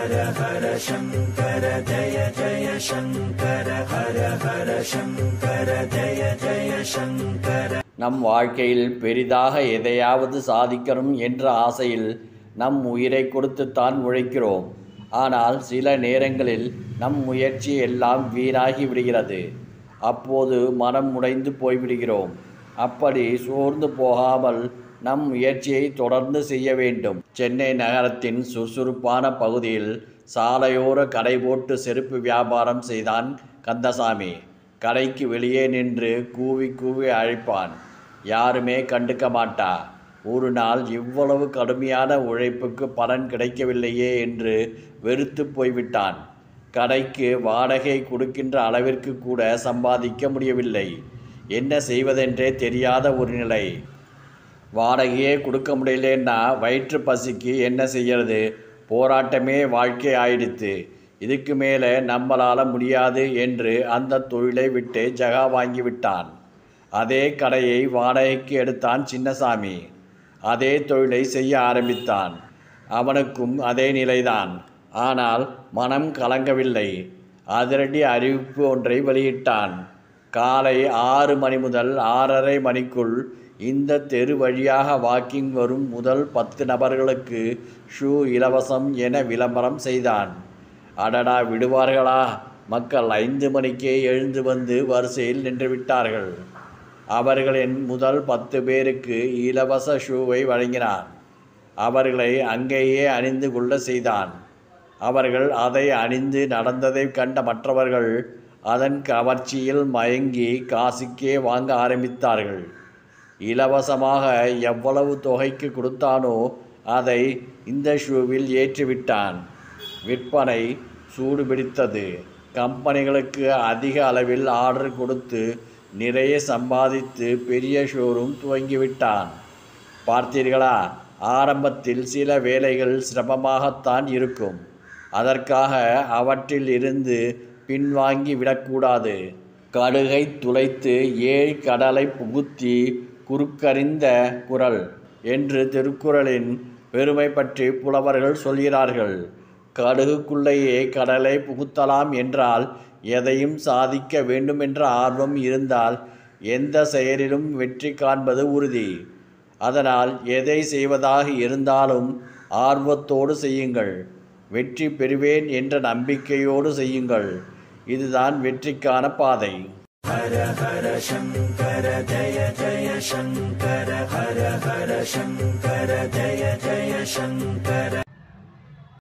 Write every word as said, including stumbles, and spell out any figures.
ஹர ஹர சங்கர ஜய ஜய சங்கர ஹர ஹர சங்கர ஜய ஜய சங்கர. நம் வாழ்க்கையில் பெரிதாக எதையாவது சாதிக்கணும் என்ற ஆசையில் நம் உயிரை கொடுத்துத்தான் உழைக்கிறோம். ஆனால் சில நேரங்களில் நம் முயற்சி எல்லாம் வீணாகி விடுகிறது. அப்போது மனம் உடைந்து போய்விடுகிறோம். அப்படி சோர்ந்து போகாமல் நம் முயற்சியை தொடர்ந்து செய்ய வேண்டும். சென்னை நகரத்தின் சுறுசுறுப்பான பகுதியில் சாலையோர கடை போட்டு செருப்பு வியாபாரம் செய்தான் கந்தசாமி. கடைக்கு வெளியே நின்று கூவி கூவி அழைப்பான். யாருமே கண்டுக்க மாட்டா. ஒரு நாள் இவ்வளவு கடுமையான உழைப்புக்கு பலன் கிடைக்கவில்லையே என்று வெறுத்து போய்விட்டான். கடைக்கு வாடகை கொடுக்கின்ற அளவிற்கு கூட சம்பாதிக்க முடியவில்லை. என்ன செய்வதென்றே தெரியாத ஒரு நிலை. வாடகையே கொடுக்க முடியலன்னா வயிற்று பசிக்கு என்ன செய்யறது? போராட்டமே வாழ்க்கை ஆயிடுத்து. இதுக்கு மேலே நம்மளால் முடியாது என்று அந்த தொழிலை விட்டு ஜகா வாங்கிவிட்டான். அதே கடையை வாடகைக்கு எடுத்தான் சின்னசாமி. அதே தொழிலை செய்ய ஆரம்பித்தான். அவனுக்கும் அதே நிலைதான். ஆனால் மனம் கலங்கவில்லை. அதிரடி அறிவிப்பு ஒன்றை வெளியிட்டான். காலை ஆறு மணி முதல் ஆறரை மணிக்குள் இந்த தெரு வழியாக வாக்கிங் வரும் முதல் பத்து நபர்களுக்கு ஷூ இலவசம் என விளம்பரம் செய்தான். அடடா, விடுவார்களா? மக்கள் ஐந்து மணிக்கே எழுந்து வந்து வரிசையில் நின்றுவிட்டார்கள். அவர்களின் முதல் பத்து பேருக்கு இலவச ஷூவை வழங்கினான். அவர்களை அங்கேயே அணிந்து கொள்ள செய்தான். அவர்கள் அதை அணிந்து நடந்ததை கண்ட மற்றவர்கள் அதன் கவர்ச்சியில் மயங்கி காசுக்கே வாங்க ஆரம்பித்தார்கள். இலவசமாக எவ்வளவு தொகைக்கு கொடுத்தானோ அதை இந்த ஷூவில் ஏற்றிவிட்டான். விற்பனை சூடுபிடித்தது. கம்பெனிகளுக்கு அதிக அளவில் ஆர்டர் கொடுத்து நிறைய சம்பாதித்து பெரிய ஷோரூம் துவங்கிவிட்டான். பார்த்தீர்களா? ஆரம்பத்தில் சில வேலைகள் சிரமமாகத்தான் இருக்கும். அதற்காக அவற்றில் இருந்து பின்வாங்கி விடக்கூடாது. கடுகை துளைத்து ஏழ் கடலை புகுத்தி குறுக்கறிந்த குரல் என்று திருக்குறளின் பெருமை பற்றி புலவர்கள் சொல்கிறார்கள். கடுகுக்குள்ளேயே கடலை புகுத்தலாம் என்றால் எதையும் சாதிக்க வேண்டுமென்ற ஆர்வம் இருந்தால் எந்த செயலிலும் வெற்றி காண்பது உறுதி. அதனால் எதை செய்வதாக இருந்தாலும் ஆர்வத்தோடு செய்யுங்கள். வெற்றி பெறுவேன் என்ற நம்பிக்கையோடு செய்யுங்கள். இதுதான் வெற்றிக்கான பாதை. ஹர ஹர சங்கர ஜய ஜய சங்கர ஹர ஹர சங்கர ஜய ஜய சங்கர.